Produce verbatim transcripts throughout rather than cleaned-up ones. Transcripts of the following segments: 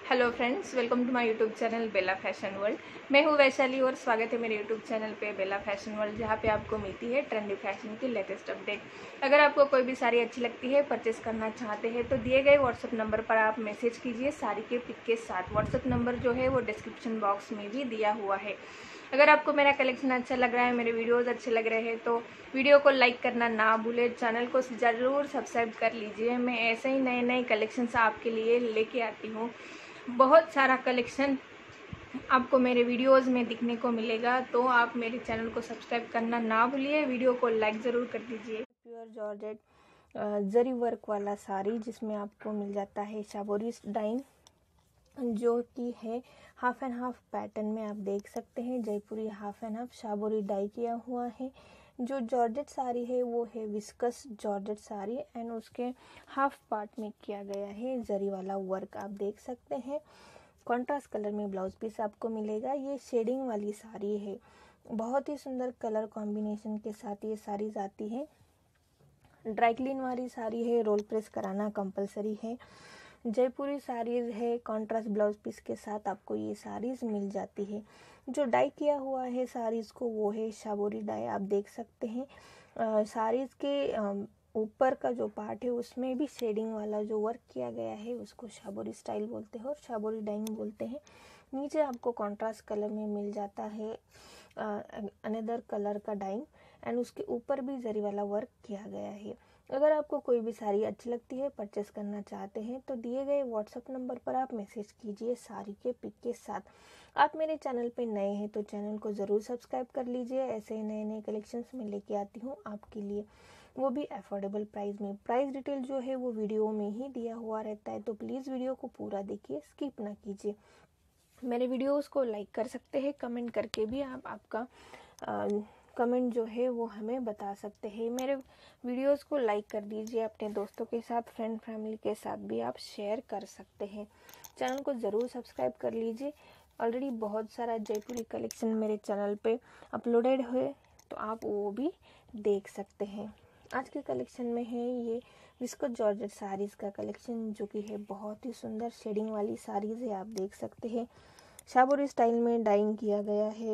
Hello friends, welcome to my YouTube channel Bela fashion world. मैं हूँ वैशाली और स्वागत है मेरे यूट्यूब चैनल पे बेला फैशन वर्ल्ड, जहाँ पे आपको मिलती है ट्रेंडी फैशन की लेटेस्ट अपडेट। अगर आपको कोई भी साड़ी अच्छी लगती है, परचेस करना चाहते हैं तो दिए गए व्हाट्सअप नंबर पर आप मैसेज कीजिए साड़ी के पिक के साथ। व्हाट्सअप नंबर जो है वो डिस्क्रिप्शन बॉक्स में भी दिया हुआ है। अगर आपको मेरा कलेक्शन अच्छा लग रहा है, मेरे वीडियोस अच्छे लग रहे हैं तो वीडियो को लाइक करना ना भूलें, चैनल को ज़रूर सब्सक्राइब कर लीजिए। मैं ऐसे ही नए नए कलेक्शंस आपके लिए लेके आती हूँ। बहुत सारा कलेक्शन आपको मेरे वीडियोस में दिखने को मिलेगा, तो आप मेरे चैनल को सब्सक्राइब करना ना भूलिए, वीडियो को लाइक ज़रूर कर दीजिए। प्योर जॉर्जेट जरी वर्क वाला साड़ी जिसमें आपको मिल जाता है शाबोरी डाइंग, जो कि है हाफ एंड हाफ पैटर्न में। आप देख सकते हैं Jaipuri half and half shibori dye किया हुआ है। जो जॉर्जेट साड़ी है वो है विस्कस जॉर्जेट साड़ी एंड उसके हाफ पार्ट में किया गया है जरी वाला वर्क। आप देख सकते हैं कॉन्ट्रास्ट कलर में ब्लाउज पीस आपको मिलेगा। ये शेडिंग वाली साड़ी है, बहुत ही सुंदर कलर कॉम्बिनेशन के साथ ये साड़ीज आती है। ड्राई क्लीन वाली साड़ी है, रोल प्रेस कराना कंपलसरी है। जयपुरी साड़ीज है, कॉन्ट्रास्ट ब्लाउज पीस के साथ आपको ये साड़ीज मिल जाती है। जो डाई किया हुआ है साड़ीज को वो है शाबोरी डाई। आप देख सकते हैं साड़ीज के ऊपर का जो पार्ट है उसमें भी शेडिंग वाला जो वर्क किया गया है उसको शाबोरी स्टाइल बोलते हैं और शाबोरी डाइंग बोलते हैं। नीचे आपको कॉन्ट्रास्ट कलर में मिल जाता है अनदर कलर का डाइंग एंड उसके ऊपर भी जरी वाला वर्क किया गया है। अगर आपको कोई भी साड़ी अच्छी लगती है, परचेस करना चाहते हैं तो दिए गए व्हाट्सएप नंबर पर आप मैसेज कीजिए साड़ी के पिक के साथ। आप मेरे चैनल पे नए हैं तो चैनल को ज़रूर सब्सक्राइब कर लीजिए। ऐसे ही नए नए कलेक्शंस में लेके आती हूँ आपके लिए, वो भी अफोर्डेबल प्राइस में। प्राइस डिटेल जो है वो वीडियो में ही दिया हुआ रहता है, तो प्लीज़ वीडियो को पूरा देखिए, स्किप ना कीजिए। मेरे वीडियोस को लाइक कर सकते हैं, कमेंट करके भी आप आपका आ, कमेंट जो है वो हमें बता सकते हैं। मेरे वीडियोस को लाइक कर दीजिए, अपने दोस्तों के साथ, फ्रेंड फैमिली के साथ भी आप शेयर कर सकते हैं। चैनल को ज़रूर सब्सक्राइब कर लीजिए। ऑलरेडी बहुत सारा जयपुरी कलेक्शन मेरे चैनल पे अपलोडेड है, तो आप वो भी देख सकते हैं। आज के कलेक्शन में है ये विस्कस जॉर्जेट साड़ीज़ का कलेक्शन, जो कि है बहुत ही सुंदर शेडिंग वाली साड़ीज़ है। आप देख सकते हैं शाबोरी स्टाइल में डाइंग किया गया है।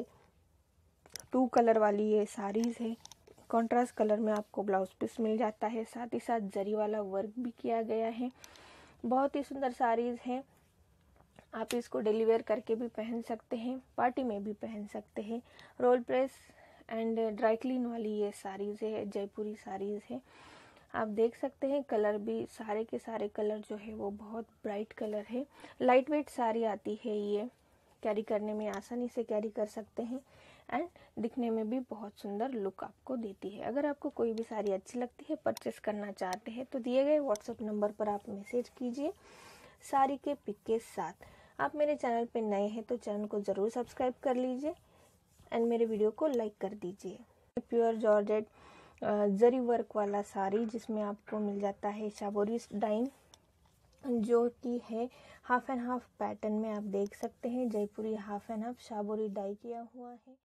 टू कलर वाली ये साड़ीज़ है। कॉन्ट्रास्ट कलर में आपको ब्लाउज पीस मिल जाता है, साथ ही साथ जरी वाला वर्क भी किया गया है। बहुत ही सुंदर साड़ीज़ है। आप इसको डेली वेयर करके भी पहन सकते हैं, पार्टी में भी पहन सकते हैं। Roll press and dry clean वाली ये साड़ीज़ है, जयपुरी साड़ीज़ है। आप देख सकते हैं कलर भी, सारे के सारे कलर जो है वो बहुत ब्राइट कलर है। लाइट वेट साड़ी आती है, ये कैरी करने में आसानी से कैरी कर सकते हैं एंड दिखने में भी बहुत सुंदर लुक आपको देती है। अगर आपको कोई भी साड़ी अच्छी लगती है, परचेस करना चाहते हैं तो दिए गए व्हाट्सएप नंबर पर आप मैसेज कीजिए साड़ी के पिक के साथ। आप मेरे चैनल पे नए हैं तो चैनल को ज़रूर सब्सक्राइब कर लीजिए एंड मेरे वीडियो को लाइक कर दीजिए। प्योर जॉर्जेट जरी वर्क वाला साड़ी जिसमें आपको मिल जाता है शाबोरी डाइंग, जो कि है हाफ एंड हाफ पैटर्न में। आप देख सकते हैं Jaipuri half and half shibori dye किया हुआ है।